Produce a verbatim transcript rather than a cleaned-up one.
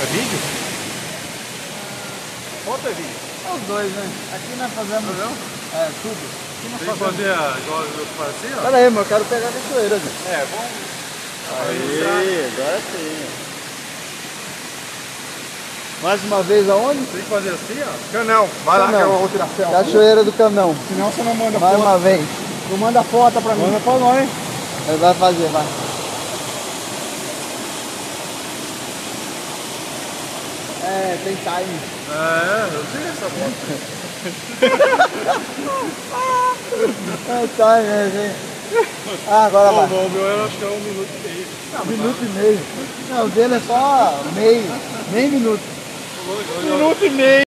É vídeo? Foto é vídeo? Os dois, né? Aqui nós fazemos Não? é, tudo. Aqui nós Tem que fazemos... fazer igual eu fazia? Pera aí, mas eu quero pegar a cachoeira, gente. É, bom. Aí, agora sim. Mais uma vez aonde? Tem que fazer assim, ó. Canão. Vai lá que eu vou tirar selfie. Cachoeira do Canão. Senão você não manda Mais foto. uma vez. Não manda foto pra mim. Manda pra nós. Ele vai fazer, vai. É, tem time. É, eu sei essa foto. É time, é, gente. Ah, agora vai. O meu eu acho que é um minuto e meio. Um minuto e meio. Não, o dele é só meio. Nem minuto. Um minuto e meio.